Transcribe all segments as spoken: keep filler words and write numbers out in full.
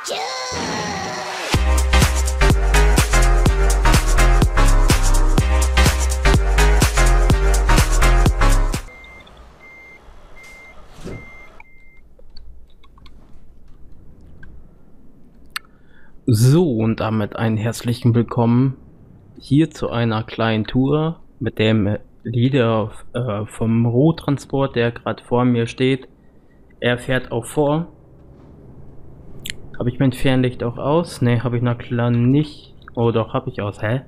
So, und damit einen herzlichen Willkommen hier zu einer kleinen Tour mit dem Leader äh, vom Rohtransport, der gerade vor mir steht. Er fährt auch vor. Habe ich mein Fernlicht auch aus? Ne, habe ich na klar nicht. Oh doch, habe ich aus. Hä?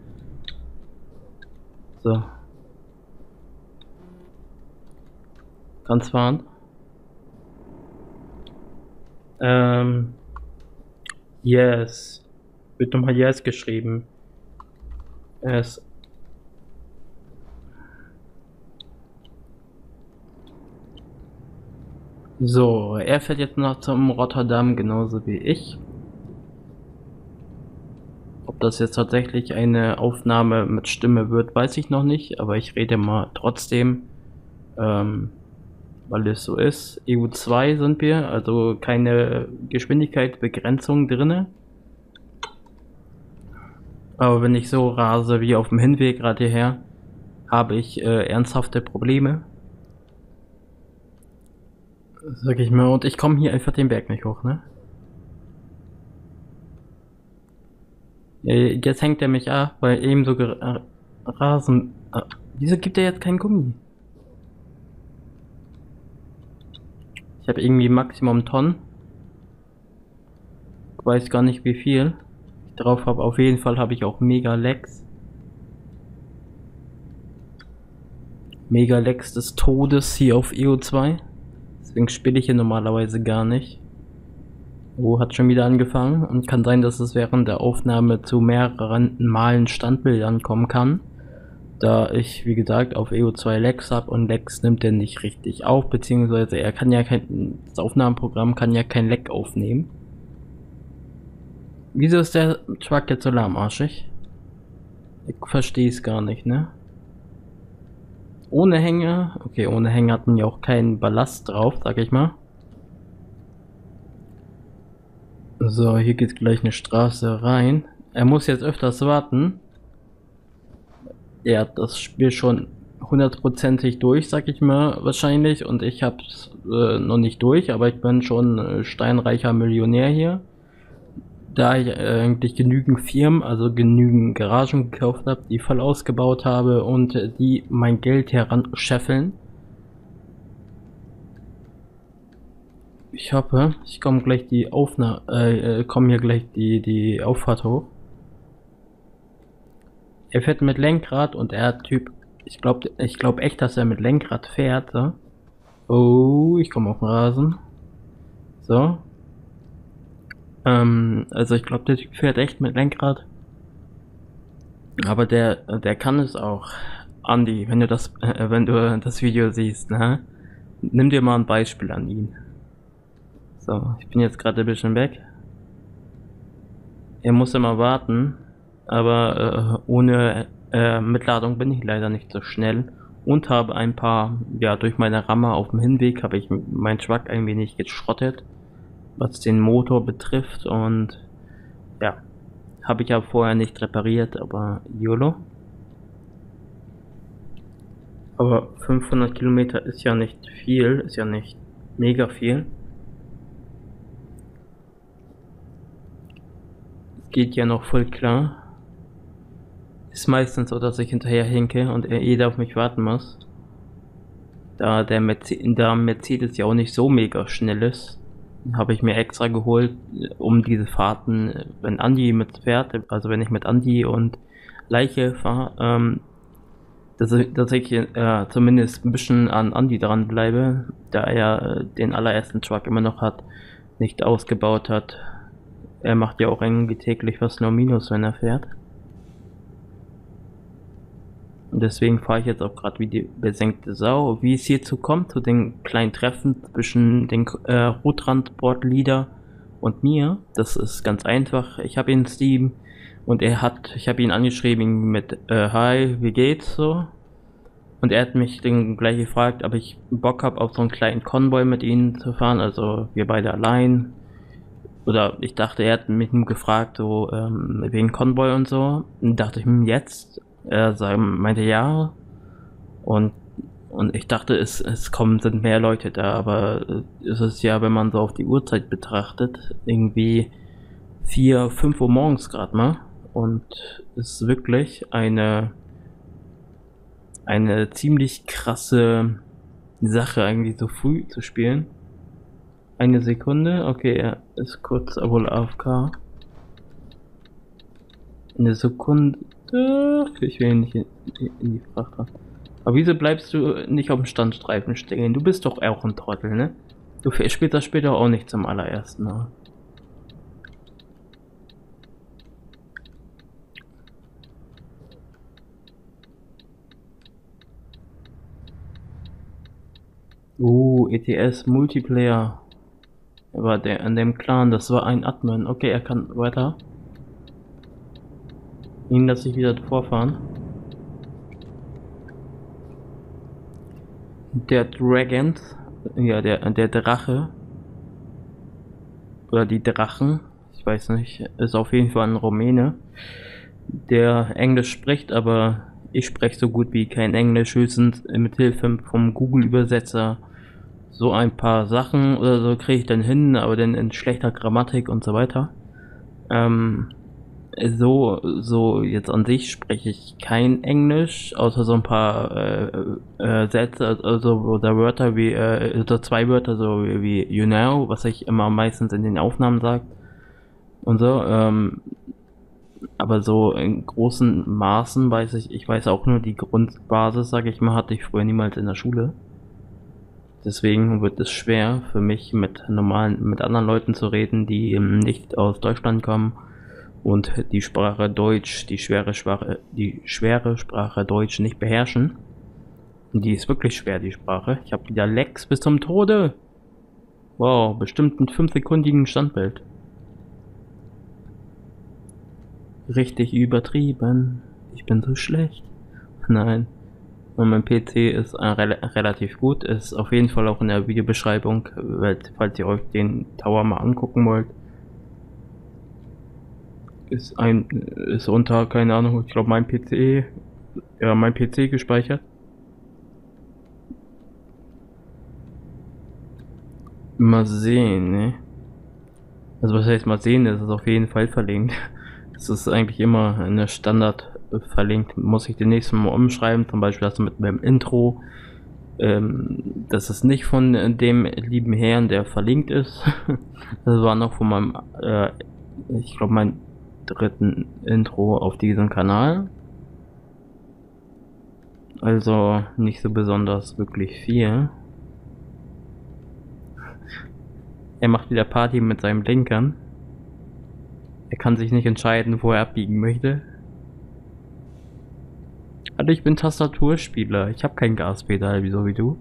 So. Kannst fahren? Ähm... Yes. Wird nochmal Yes geschrieben. Yes. So, er fährt jetzt noch zum Rotterdam, genauso wie ich. Ob das jetzt tatsächlich eine Aufnahme mit Stimme wird, weiß ich noch nicht, aber ich rede mal trotzdem, ähm, weil es so ist. E U zwei sind wir, also keine Geschwindigkeitsbegrenzung drinne. Aber wenn ich so rase wie auf dem Hinweg gerade hierher, habe ich äh, ernsthafte Probleme. Sag ich mal, und ich komme hier einfach den Berg nicht hoch, ne? Äh, jetzt hängt er mich ab, weil eben so äh, rasen. Äh, wieso gibt er jetzt kein Gummi? Ich habe irgendwie Maximum Tonnen. Ich weiß gar nicht wie viel ich drauf habe. Auf jeden Fall habe ich auch Mega Lags. Mega Lags des Todes hier auf E U zwei. Deswegen spiele ich hier normalerweise gar nicht. Oh, hat schon wieder angefangen. Und kann sein, dass es während der Aufnahme zu mehreren Malen Standbildern kommen kann. Da ich, wie gesagt, auf E U zwei Lags habe und Lags nimmt er nicht richtig auf, beziehungsweise er kann ja kein, das Aufnahmeprogramm kann ja kein Lag aufnehmen. Wieso ist der Truck jetzt so lahmarschig? Ich verstehe es gar nicht, ne? Ohne Hänger, okay, ohne Hänger hat man ja auch keinen Ballast drauf, sag ich mal. So, hier geht gleich eine Straße rein. Er muss jetzt öfters warten. Er hat das Spiel schon hundertprozentig durch, sag ich mal, wahrscheinlich. Und ich hab's äh, noch nicht durch, aber ich bin schon äh, steinreicher Millionär hier. Da ich äh, eigentlich genügend Firmen, also genügend Garagen gekauft habe, die voll ausgebaut habe und äh, die mein Geld heranscheffeln. Ich hoffe, ich komme gleich die Aufnahme, äh, komme hier gleich die, die Auffahrt hoch. Er fährt mit Lenkrad und er hat Typ, ich glaube ich glaube echt, dass er mit Lenkrad fährt. So. Oh, ich komme auf den Rasen. So. Ähm, also ich glaube, der Typ fährt echt mit Lenkrad. Aber der, der kann es auch. Andi, wenn du das, äh, wenn du das Video siehst, ne? Nimm dir mal ein Beispiel an ihn. So, ich bin jetzt gerade ein bisschen weg. Er muss immer warten. Aber äh, ohne äh, Mitladung bin ich leider nicht so schnell und habe ein paar, ja, durch meine Ramme auf dem Hinweg habe ich meinen Truck ein wenig geschrottet, was den Motor betrifft, und ja, habe ich ja vorher nicht repariert, aber YOLO. Aber fünfhundert Kilometer ist ja nicht viel, ist ja nicht mega viel. Es geht ja noch voll klar. Ist meistens so, dass ich hinterher hinke und jeder auf mich warten muss. Da der Mercedes, da Mercedes ja auch nicht so mega schnell ist, habe ich mir extra geholt, um diese Fahrten, wenn Andi mitfährt, also wenn ich mit Andi und Leiche fahre, ähm, dass, dass ich äh, zumindest ein bisschen an Andi dran bleibe, da er den allerersten Truck immer noch hat, nicht ausgebaut hat. Er macht ja auch irgendwie täglich was nur Minus, wenn er fährt. Und deswegen fahre ich jetzt auch gerade wie die besenkte Sau. Wie es hierzu kommt, zu den kleinen Treffen zwischen den äh, Rohtransport-Leader und mir, das ist ganz einfach. Ich habe ihn Steam und er hat, ich habe ihn angeschrieben mit äh, Hi, wie geht's so? Und er hat mich dann gleich gefragt, ob ich Bock habe, auf so einen kleinen Konvoi mit ihnen zu fahren, also wir beide allein. Oder ich dachte, er hat mich nur gefragt, so ähm, wegen Convoy und so. Und dachte ich, hm, jetzt? Er sag, meinte ja. Und, und ich dachte, es, es kommen, sind mehr Leute da, aber äh, es ist ja, wenn man so auf die Uhrzeit betrachtet, irgendwie vier, fünf Uhr morgens gerade mal. Und es ist wirklich eine, eine ziemlich krasse Sache, eigentlich so früh zu spielen. Eine Sekunde, okay, er ist kurz wohl A F K. Eine Sekunde. Ich will ihn nicht in, in die Frachter. Aber wieso bleibst du nicht auf dem Standstreifen stehen? Du bist doch auch ein Trottel, ne? Du spielst das später auch nicht zum allerersten Mal. Uh, E T S Multiplayer. Er war der an dem Clan, das war ein Admin. Okay, er kann weiter. Ihn lasse ich wieder vorfahren. Der Dragons, ja, der, der Drache. Oder die Drachen, ich weiß nicht, ist auf jeden Fall ein Rumäne, der Englisch spricht, aber ich spreche so gut wie kein Englisch, höchstens mit Hilfe vom Google-Übersetzer so ein paar Sachen oder so kriege ich dann hin, aber dann in schlechter Grammatik und so weiter. Ähm, so, so jetzt an sich spreche ich kein Englisch, außer so ein paar äh, äh, Sätze, also oder Wörter wie, äh, oder zwei Wörter, so wie, wie you know, was ich immer meistens in den Aufnahmen sage und so. Ähm, aber so in großen Maßen weiß ich, ich weiß auch nur die Grundbasis, sage ich mal, hatte ich früher niemals in der Schule. Deswegen wird es schwer für mich mit normalen, mit anderen Leuten zu reden, die eben nicht aus Deutschland kommen und die Sprache Deutsch, die schwere Sprache, die schwere Sprache Deutsch nicht beherrschen. Und die ist wirklich schwer, die Sprache. Ich habe wieder Lecks bis zum Tode. Wow, bestimmt ein fünfsekündigen Standbild. Richtig übertrieben. Ich bin so schlecht. Nein. Und mein P C ist äh, re relativ gut. Ist auf jeden Fall auch in der Videobeschreibung, weil, falls ihr euch den Tower mal angucken wollt. Ist ein, ist unter, keine Ahnung, ich glaube mein P C, ja, mein P C gespeichert. Mal sehen, ne? Also was heißt mal sehen, das ist auf jeden Fall verlinkt. Das ist eigentlich immer eine Standard verlinkt. Muss ich den nächsten Mal umschreiben, zum Beispiel das mit meinem Intro. Ähm, das ist nicht von dem lieben Herrn, der verlinkt ist. Das war noch von meinem, äh, ich glaube, mein dritten Intro auf diesem Kanal. Also nicht so besonders wirklich viel. Er macht wieder Party mit seinem Linkern. Er kann sich nicht entscheiden, wo er abbiegen möchte. Also ich bin Tastaturspieler. Ich habe kein Gaspedal, wieso wie du.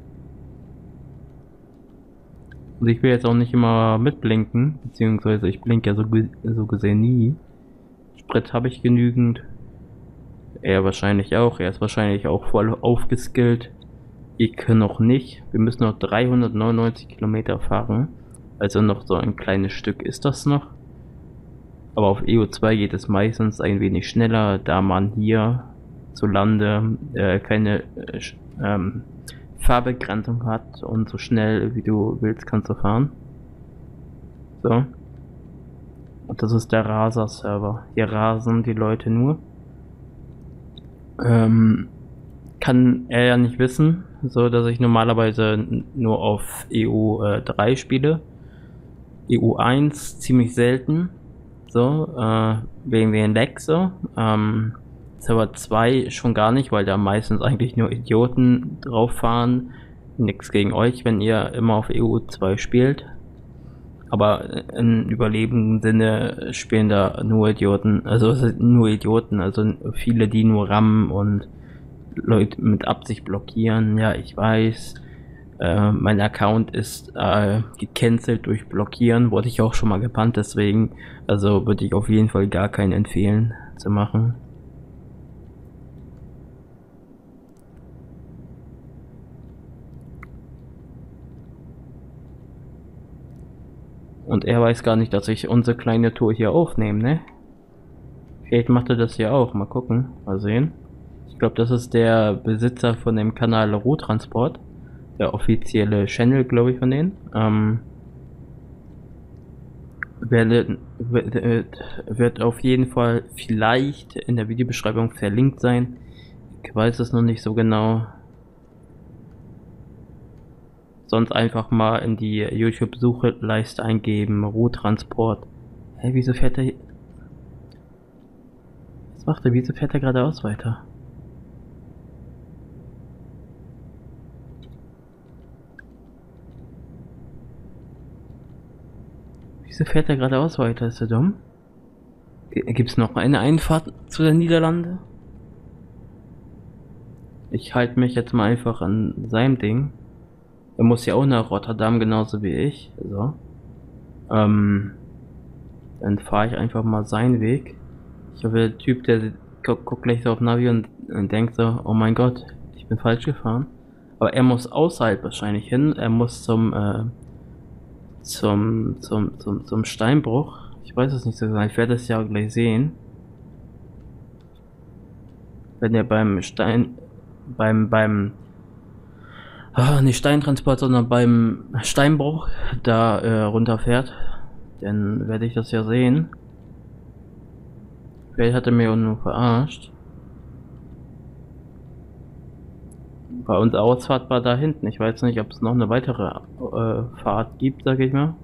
Und ich will jetzt auch nicht immer mitblinken, beziehungsweise ich blinke ja so, so gesehen nie. Sprit habe ich genügend. Er wahrscheinlich auch. Er ist wahrscheinlich auch voll aufgeskillt. Ich noch nicht. Wir müssen noch dreihundertneunundneunzig Kilometer fahren. Also noch so ein kleines Stück ist das noch. Aber auf E U zwei geht es meistens ein wenig schneller, da man hier zu Lande äh, keine äh, ähm, Fahrbegrenzung hat und so schnell wie du willst kannst du fahren. So. Und das ist der Raser-Server. Hier rasen die Leute nur. Ähm, kann er ja nicht wissen, so dass ich normalerweise nur auf E U drei spiele. E U eins ziemlich selten. So, äh, wegen den Lags so. Ähm, Server zwei schon gar nicht, weil da meistens eigentlich nur Idioten drauf fahren. Nix gegen euch, wenn ihr immer auf E U zwei spielt. Aber im überlebenden Sinne spielen da nur Idioten, also es sind nur Idioten, also viele, die nur rammen und Leute mit Absicht blockieren. Ja, ich weiß. Äh, mein Account ist äh, gecancelt durch Blockieren, wurde ich auch schon mal gebannt, deswegen, also würde ich auf jeden Fall gar keinen empfehlen zu machen. Und er weiß gar nicht, dass ich unsere kleine Tour hier aufnehme, ne? Vielleicht macht er das hier auch. Mal gucken. Mal sehen. Ich glaube, das ist der Besitzer von dem Kanal Rohtransport. Der offizielle Channel, glaube ich, von denen. Ähm, wird, wird, wird auf jeden Fall vielleicht in der Videobeschreibung verlinkt sein. Ich weiß es noch nicht so genau. Sonst einfach mal in die YouTube-Sucheleiste eingeben, Rohtransport. Hä, hey, wieso fährt er hier? Was macht er? Wieso fährt er geradeaus weiter? Wieso fährt er geradeaus weiter? Ist er dumm? Gibt es noch eine Einfahrt zu den Niederlande? Ich halte mich jetzt mal einfach an seinem Ding. Er muss ja auch nach Rotterdam, genauso wie ich. So. Ähm, dann fahre ich einfach mal seinen Weg. Ich hoffe, der Typ, der guckt guck gleich so auf Navi und, und denkt so, oh mein Gott, ich bin falsch gefahren. Aber er muss außerhalb wahrscheinlich hin. Er muss zum, äh, zum, zum, zum, zum Steinbruch. Ich weiß es nicht so genau. Ich werde es ja gleich sehen. Wenn er beim Stein, beim, beim, ah, nicht Steintransport, sondern beim Steinbruch da äh, runterfährt, dann werde ich das ja sehen. Vielleicht hat er mir auch nur verarscht. Bei uns Ausfahrt war da hinten. Ich weiß nicht, ob es noch eine weitere äh, Fahrt gibt, sag ich mal.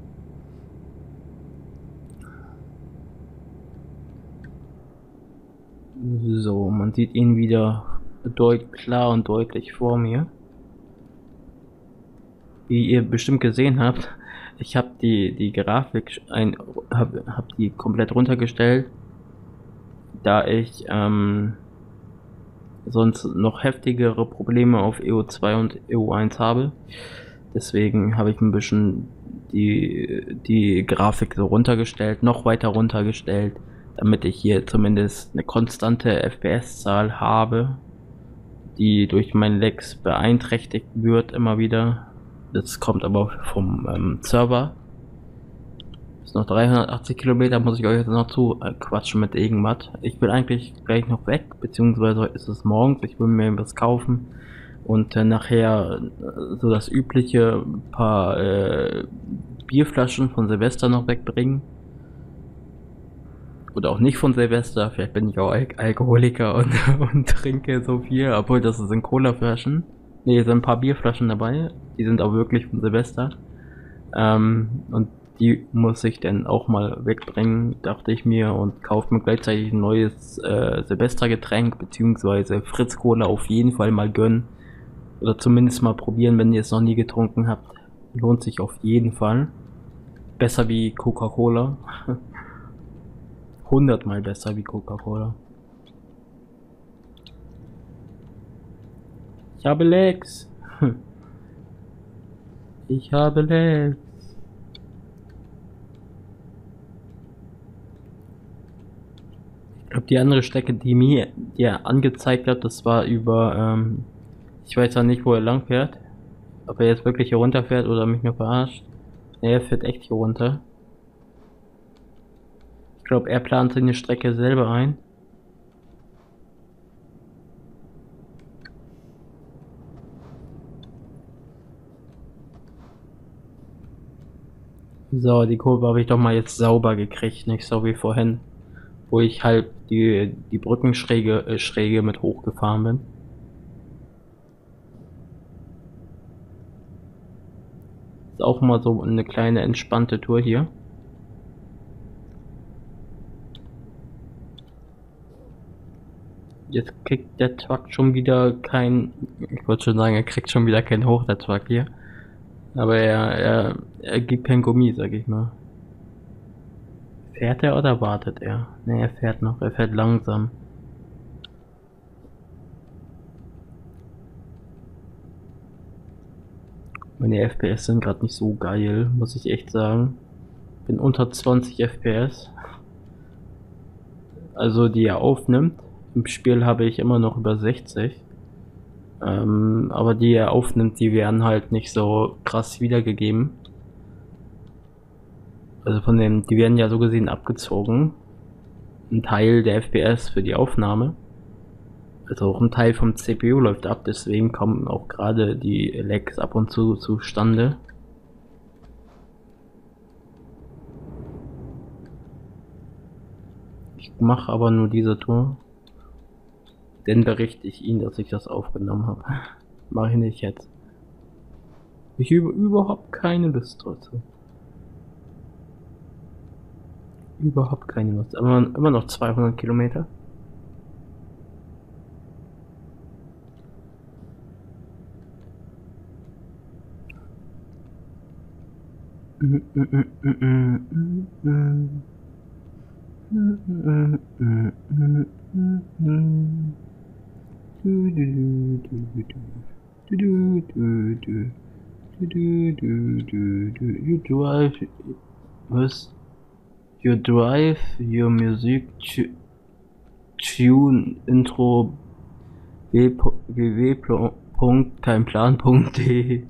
So, man sieht ihn wieder deut klar und deutlich vor mir. Wie ihr bestimmt gesehen habt, ich habe die die Grafik ein habe hab die komplett runtergestellt, da ich ähm, sonst noch heftigere Probleme auf E O zwei und E O eins habe. Deswegen habe ich ein bisschen die die Grafik so runtergestellt, noch weiter runtergestellt, damit ich hier zumindest eine konstante F P S-Zahl habe, die durch meinen Lags beeinträchtigt wird immer wieder. Das kommt aber vom ähm, Server. Ist noch dreihundertachtzig Kilometer, muss ich euch jetzt noch zu äh, quatschen mit irgendwas. Ich will eigentlich gleich noch weg, beziehungsweise ist es morgens. Ich will mir was kaufen und äh, nachher äh, so das übliche paar äh, Bierflaschen von Silvester noch wegbringen. Oder auch nicht von Silvester. Vielleicht bin ich auch Al Alkoholiker und, und trinke so viel, obwohl das sind Colaflaschen. Ne, sind ein paar Bierflaschen dabei. Die sind auch wirklich von Silvester. Ähm, und die muss ich dann auch mal wegbringen, dachte ich mir, und kaufe mir gleichzeitig ein neues äh, Silvestergetränk, beziehungsweise Fritz Cola auf jeden Fall mal gönnen. Oder zumindest mal probieren, wenn ihr es noch nie getrunken habt. Lohnt sich auf jeden Fall. Besser wie Coca-Cola. hundertmal besser wie Coca-Cola. Ich habe Lags. Ich habe Lags. Ich glaube, die andere Strecke, die mir die er angezeigt hat, das war über, ähm, ich weiß ja nicht, wo er lang fährt. Ob er jetzt wirklich hier runter fährt oder mich nur verarscht. Ne, er fährt echt hier runter. Ich glaube, er plant seine Strecke selber ein. So, die Kurve habe ich doch mal jetzt sauber gekriegt, nicht so wie vorhin, wo ich halt die, die Brückenschräge äh, Schräge mit hochgefahren bin. Ist auch mal so eine kleine entspannte Tour hier. Jetzt kriegt der Truck schon wieder kein, ich wollte schon sagen, er kriegt schon wieder kein Hoch, der Truck hier. Aber er, er, er gibt kein Gummi, sag ich mal. Fährt er oder wartet er? Ne, er fährt noch, er fährt langsam. Meine F P S sind gerade nicht so geil, muss ich echt sagen. Bin unter zwanzig F P S. Also die er aufnimmt. Im Spiel habe ich immer noch über sechzig. Ähm, aber die er aufnimmt, die werden halt nicht so krass wiedergegeben. Also von dem, die werden ja so gesehen abgezogen. Ein Teil der F P S für die Aufnahme. Also auch ein Teil vom C P U läuft ab, deswegen kommen auch gerade die Lags ab und zu zustande. Ich mache aber nur diese Tour. Dann berichte ich Ihnen, dass ich das aufgenommen habe. Mache ich nicht jetzt. Ich habe überhaupt keine Lust dazu. Überhaupt keine Lust. Aber immer noch zweihundert Kilometer. You drive was you drive your music tune intro www.keinplan.de.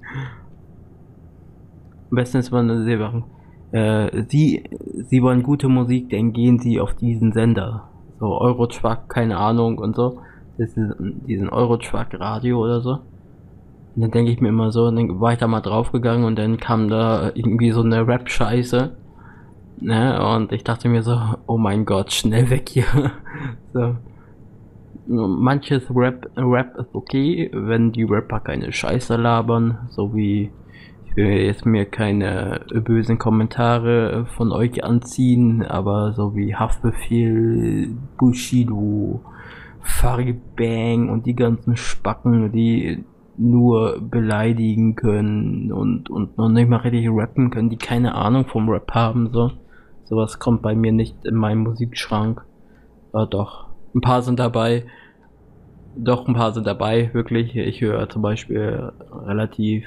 Am besten ist man eine Serie. Äh, Sie, Sie wollen gute Musik, dann gehen Sie auf diesen Sender. So Eurotruck, keine Ahnung und so. Das ist diesen Eurotruck Radio oder so. Und dann denke ich mir immer so, dann war ich da mal draufgegangen und dann kam da irgendwie so eine Rap-Scheiße. Ne? Und ich dachte mir so, oh mein Gott, schnell weg hier. So. Manches Rap, Rap ist okay, wenn die Rapper keine Scheiße labern, so wie ich will jetzt mir keine bösen Kommentare von euch anziehen, aber so wie Haftbefehl, Bushido, Farid Bang und die ganzen Spacken, die nur beleidigen können und, und noch nicht mal richtig rappen können, die keine Ahnung vom Rap haben, so. Sowas kommt bei mir nicht in meinen Musikschrank. Aber doch, ein paar sind dabei. Doch, ein paar sind dabei, wirklich. Ich höre zum Beispiel relativ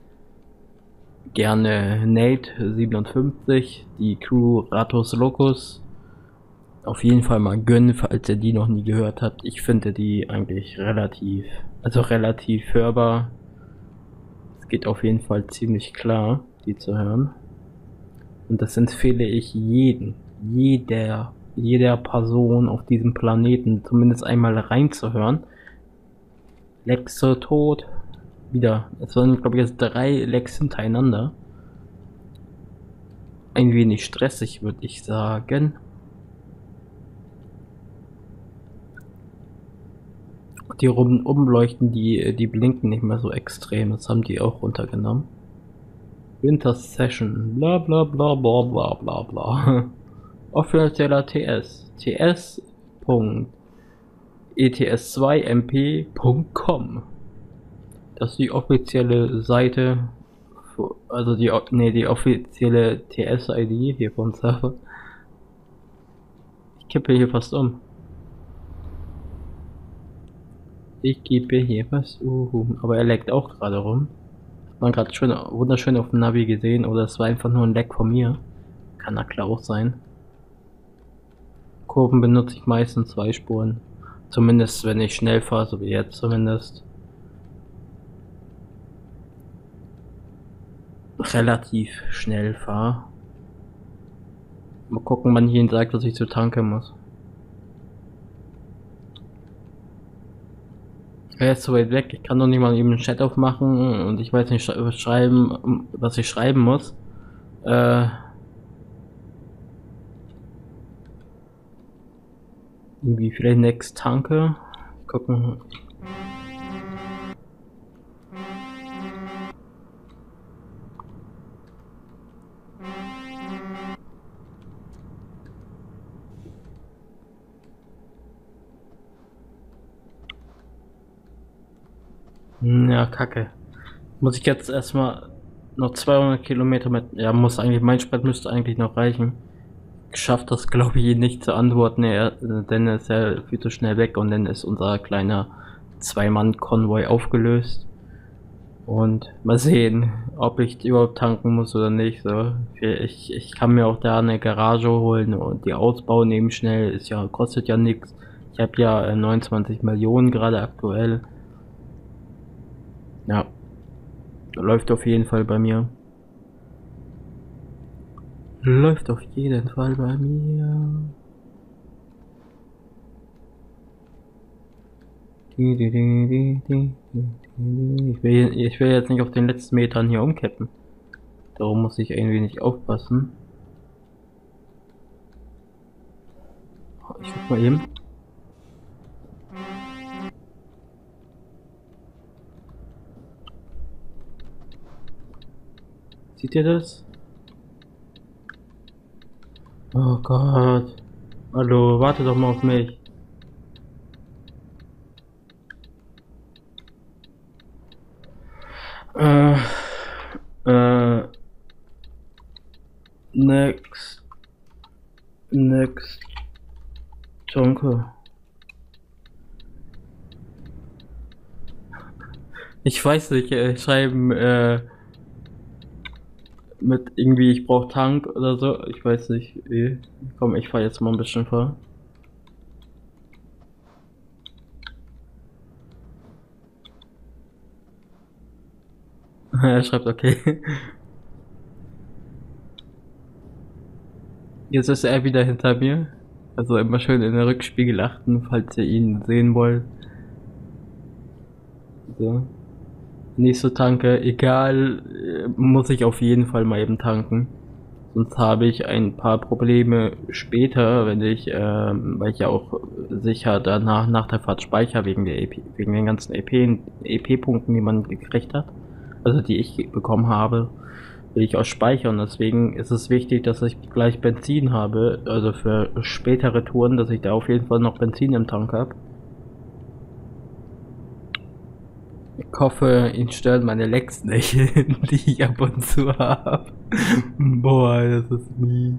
gerne Nate siebenundfünfzig, die Crew Ratos Locus. Auf jeden Fall mal gönnen, falls ihr die noch nie gehört habt. Ich finde die eigentlich relativ, also relativ hörbar. Es geht auf jeden Fall ziemlich klar, die zu hören. Und das empfehle ich jeden, jeder, jeder Person auf diesem Planeten zumindest einmal reinzuhören. Lexe tot. Wieder. Es waren, glaube ich, jetzt drei Lecks hintereinander. Ein wenig stressig, würde ich sagen. Die rum umleuchten, die, die blinken nicht mehr so extrem. Das haben die auch runtergenommen. Winter Session. Bla bla bla bla bla bla bla. Offizieller T S. T S Punkt E T S zwei M P Punkt com. Das ist die offizielle Seite, für, also die, nee, die offizielle T S-I D hier vom Server. Ich kippe hier fast um. Ich kippe hier fast um. Aber er leckt auch gerade rum. Hat man gerade schön, wunderschön auf dem Navi gesehen, oder es war einfach nur ein Leck von mir. Kann na klar auch sein. Kurven benutze ich meistens zwei Spuren. Zumindest wenn ich schnell fahre, so wie jetzt zumindest. Relativ schnell fahre. Mal gucken, wann hier sagt, dass ich zur Tanke muss. Er ist so weit weg, ich kann doch nicht mal eben einen Chat aufmachen und ich weiß nicht schreiben, was ich schreiben muss. Äh. Irgendwie vielleicht next Tanke. Gucken. Ja, kacke. Muss ich jetzt erstmal noch zweihundert Kilometer mit. Ja, muss eigentlich, mein Sprit müsste eigentlich noch reichen. Geschafft das, glaube ich, nicht zu antworten, er, denn er ist ja viel zu schnell weg und dann ist unser kleiner Zwei-Mann-Konvoi aufgelöst. Und mal sehen, ob ich überhaupt tanken muss oder nicht. So. Ich, ich kann mir auch da eine Garage holen und die ausbauen eben schnell, ist ja, kostet ja nichts. Ich habe ja neunundzwanzig Millionen gerade aktuell. Ja, läuft auf jeden Fall bei mir. Läuft auf jeden Fall bei mir. Ich will, ich will jetzt nicht auf den letzten Metern hier umkippen. Darum muss ich ein wenig aufpassen. Ich guck mal eben. Seht ihr das? Oh Gott. Hallo, warte doch mal auf mich. Äh, äh, next, next, danke. Ich weiß nicht, äh, schreiben, äh, mit irgendwie, ich brauch Tank oder so. Ich weiß nicht, wie. Komm, ich fahr jetzt mal ein bisschen vor. Er schreibt okay. Jetzt ist er wieder hinter mir. Also immer schön in den Rückspiegel achten, falls ihr ihn sehen wollt. So. Nächste Tanke, egal, äh, muss ich auf jeden Fall mal eben tanken. Sonst habe ich ein paar Probleme später, wenn ich, ähm, weil ich ja auch sicher danach nach der Fahrt speichere wegen der E P, wegen den ganzen E P, E P-Punkten, die man gekriegt hat. Also die ich bekommen habe, will ich auch speichern. Deswegen ist es wichtig, dass ich gleich Benzin habe, also für spätere Touren, dass ich da auf jeden Fall noch Benzin im Tank habe. Ich hoffe, ihn stören meine Lecks nicht, die ich ab und zu habe. Boah, das ist mies.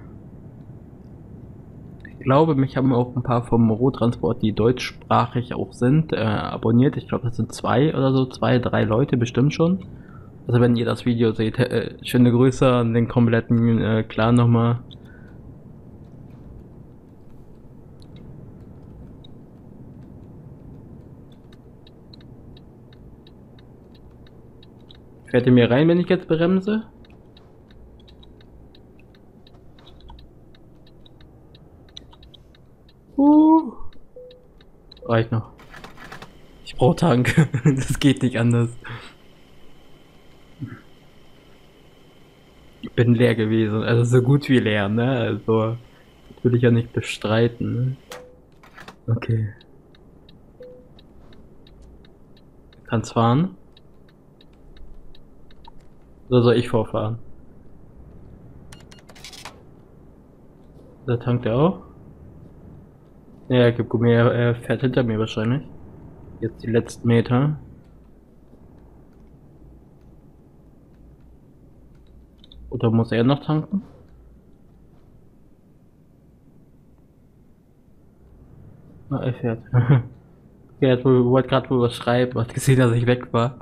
Ich glaube, mich haben auch ein paar vom Rohtransport, die deutschsprachig auch sind, äh, abonniert. Ich glaube, das sind zwei oder so, zwei, drei Leute bestimmt schon. Also wenn ihr das Video seht, äh, schöne Grüße an den kompletten äh, Clan nochmal. Fährt ihr mir rein, wenn ich jetzt bremse? Uh. Reicht noch. Ich brauche Tank. Das geht nicht anders. Ich bin leer gewesen. Also so gut wie leer, ne? Also das will ich ja nicht bestreiten. Ne? Okay. Kannst fahren? Oder soll ich vorfahren? Da tankt er auch. Ja, gib mir, er fährt hinter mir wahrscheinlich. Jetzt die letzten Meter. Oder muss er noch tanken? Na, er fährt. Er hat wohl, wollte gerade wohl was schreiben, hat gesehen, dass ich weg war.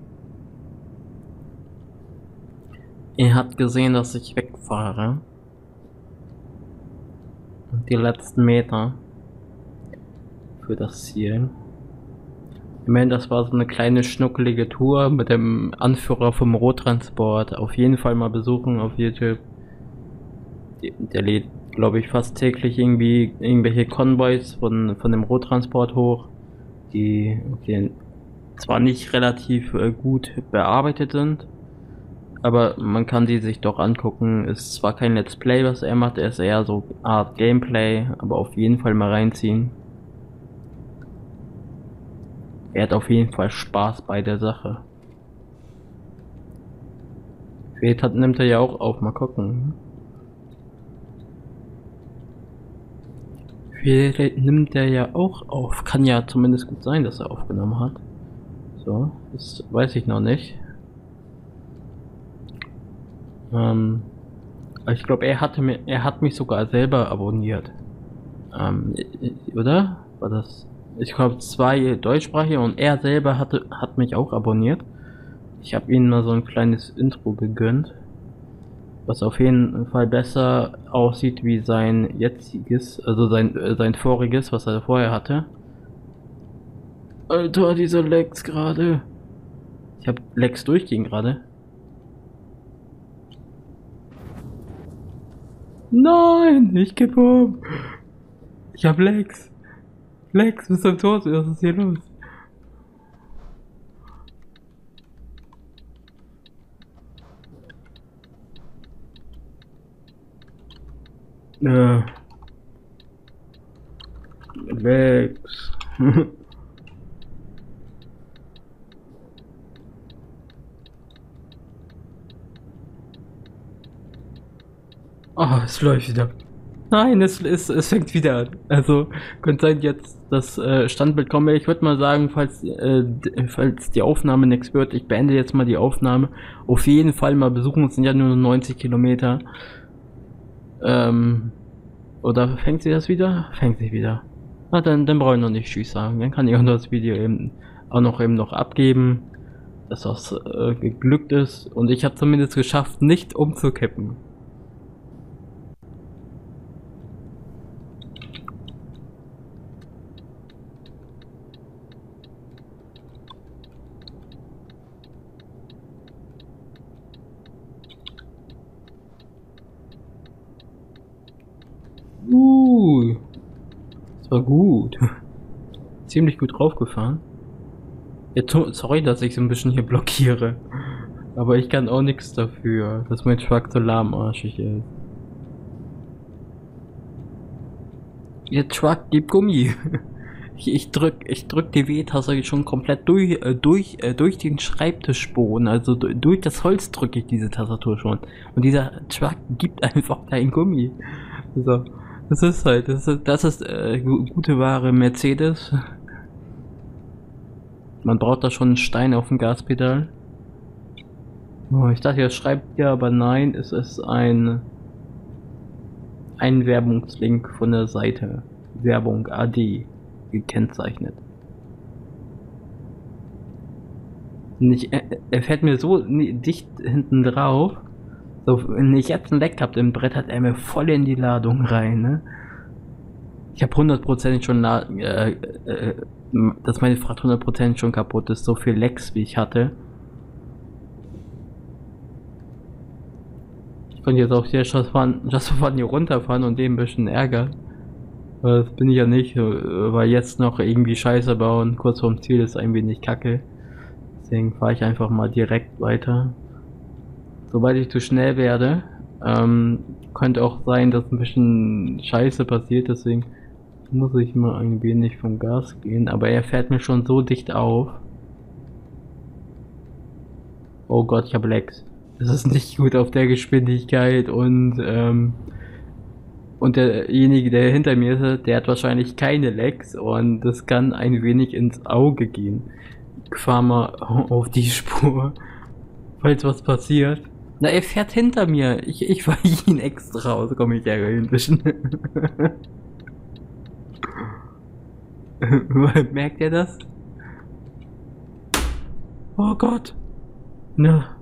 Er hat gesehen, dass ich wegfahre. Und die letzten Meter für das Ziel. Ich meine, das war so eine kleine schnuckelige Tour mit dem Anführer vom Rohtransport. Auf jeden Fall mal besuchen auf YouTube. Der lädt, glaube ich, fast täglich irgendwie irgendwelche Konvois von, von dem Rohtransport hoch, die, die zwar nicht relativ äh, gut bearbeitet sind, aber man kann die sich doch angucken. Ist zwar kein Let's Play, was er macht, er ist eher so Art Gameplay, aber auf jeden Fall mal reinziehen. Er hat auf jeden Fall Spaß bei der Sache. Vielleicht hat, nimmt er ja auch auf, mal gucken. Vielleicht nimmt er ja auch auf. Kann ja zumindest gut sein, dass er aufgenommen hat. So, das weiß ich noch nicht. Ähm, ich glaube, er hatte mir, er hat mich sogar selber abonniert. Ähm, oder? War das? Ich glaube, zwei deutschsprachige und er selber hatte, hat mich auch abonniert. Ich habe ihnen mal so ein kleines Intro gegönnt, was auf jeden Fall besser aussieht wie sein jetziges, also sein, äh, sein voriges, was er vorher hatte. Alter, diese Lags gerade. Ich habe Lags durchgehen gerade. Nein, ich geb um. Ich hab Lex. Lex, bist du im Tod? Was ist hier los? Äh. Lex. Oh, es läuft wieder. Nein, es, es, es fängt wieder an. Also, könnte sein, jetzt das äh, Standbild komme. Ich würde mal sagen, falls, äh, falls die Aufnahme nichts wird, ich beende jetzt mal die Aufnahme. Auf jeden Fall mal besuchen, es sind ja nur neunzig Kilometer. Ähm, oder fängt sie das wieder? Fängt sie wieder. Na, dann, dann brauche ich noch nicht Tschüss sagen. Dann kann ich auch das Video eben auch noch eben noch abgeben, dass das äh, geglückt ist. Und ich habe zumindest geschafft, nicht umzukippen. Uh, das war gut. Ziemlich gut draufgefahren. Jetzt, sorry, dass ich so ein bisschen hier blockiere. Aber ich kann auch nichts dafür, dass mein Truck so lahmarschig ist. Ihr Truck gibt Gummi. Ich, ich drück, ich drück die W-Taste schon komplett durch, äh, durch, äh, durch den Schreibtischboden. Also durch das Holz drücke ich diese Tastatur schon. Und dieser Truck gibt einfach kein Gummi. So. Das ist halt, das ist, das ist äh, gute Ware Mercedes. Man braucht da schon einen Stein auf dem Gaspedal. Oh, ich dachte, er schreibt ja, aber nein, es ist ein ein Werbungslink von der Seite. Werbung A D gekennzeichnet. Nicht, er, er fährt mir so dicht hinten drauf. So, wenn ich jetzt ein Leck gehabt im Brett, hat er mir voll in die Ladung rein, ne? Ich habe hundertprozentig schon, äh, äh, dass meine Fracht hundertprozentig schon kaputt ist, so viel Lecks wie ich hatte. Ich konnte jetzt auch hier Just hier runterfahren und den ein bisschen ärgern. Aber das bin ich ja nicht, weil jetzt noch irgendwie Scheiße bauen, kurz vorm Ziel ist ein wenig kacke. Deswegen fahre ich einfach mal direkt weiter. Sobald ich zu schnell werde, ähm, könnte auch sein, dass ein bisschen Scheiße passiert, deswegen muss ich mal ein wenig vom Gas gehen, aber er fährt mir schon so dicht auf. Oh Gott, ich habe Lecks. Das ist nicht gut auf der Geschwindigkeit und ähm, und derjenige, der hinter mir ist, der hat wahrscheinlich keine Lecks und das kann ein wenig ins Auge gehen. Ich fahr mal auf die Spur, falls was passiert. Na, er fährt hinter mir. Ich, ich weiche ihn extra aus. Komm, ich ärgere ihn ein bisschen. Merkt ihr das? Oh Gott. Na.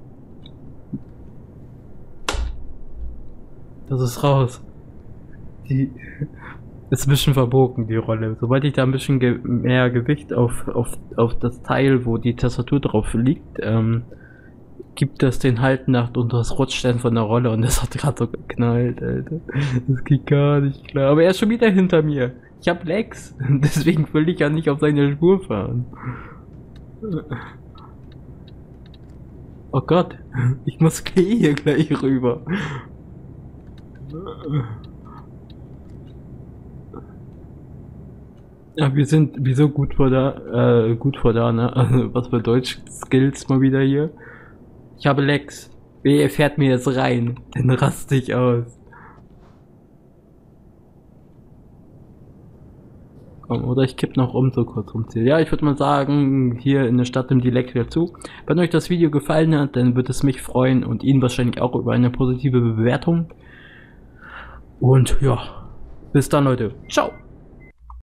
Das ist raus. Die ist ein bisschen verbogen, die Rolle. Sobald ich da ein bisschen ge mehr Gewicht auf, auf, auf das Teil, wo die Tastatur drauf liegt, ähm, gibt das den Halt nach und das rutscht dann von der Rolle und das hat gerade so geknallt, Alter. Das geht gar nicht klar. Aber er ist schon wieder hinter mir. Ich hab Lex. Deswegen will ich ja nicht auf seine Spur fahren. Oh Gott. Ich muss hier gleich rüber. Ja, wir sind wieso gut vor da, äh, gut vor da, ne? Also, was für Deutsch-Skills mal wieder hier. Ich habe Lex. Wer fährt mir jetzt rein? Dann raste ich aus. Komm, oder ich kipp noch um so kurz rum Ziel. Ja, ich würde mal sagen, hier in der Stadt nimmt die Lex wieder zu. Wenn euch das Video gefallen hat, dann würde es mich freuen und Ihnen wahrscheinlich auch über eine positive Bewertung. Und ja, bis dann Leute. Ciao.